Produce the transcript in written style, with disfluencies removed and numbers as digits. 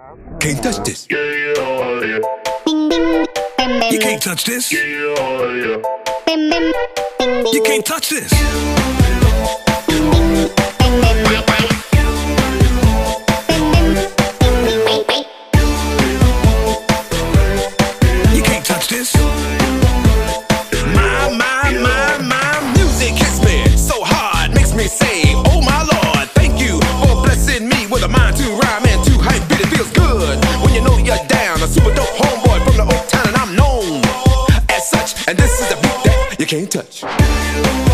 Can't touch this. You can't touch this. You can't touch this. You can't touch this. My music hits me so hard, makes me say, oh my Lord, thank you for blessing me with a mind to rhyme and to hype beat. It feels good when you know you're down. A super dope homeboy from the old town, and I'm known as such. And this is the beat that you can't touch.